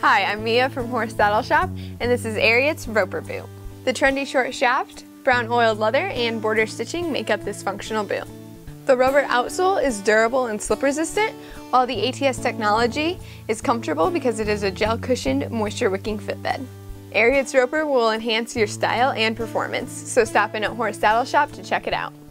Hi, I'm Mia from Horse Saddle Shop, and this is Ariat's Roper Boot. The trendy short shaft, brown oiled leather, and border stitching make up this functional boot. The rubber outsole is durable and slip resistant, while the ATS technology is comfortable because it is a gel cushioned, moisture wicking footbed. Ariat's Roper will enhance your style and performance, so stop in at Horse Saddle Shop to check it out.